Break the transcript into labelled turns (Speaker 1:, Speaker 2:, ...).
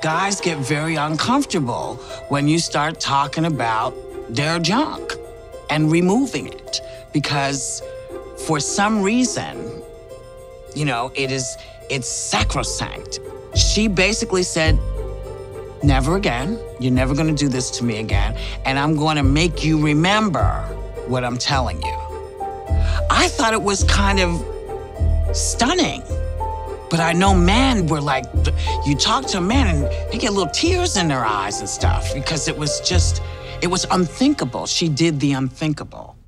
Speaker 1: guys get very uncomfortable when you start talking about their junk and removing it, because for some reason, you know, it's sacrosanct. She basically said, never again. You're never gonna do this to me again. And I'm gonna make you remember what I'm telling you. I thought it was kind of stunning. But I know men were like, you talk to a man and they get little tears in their eyes and stuff, because it was unthinkable. She did the unthinkable.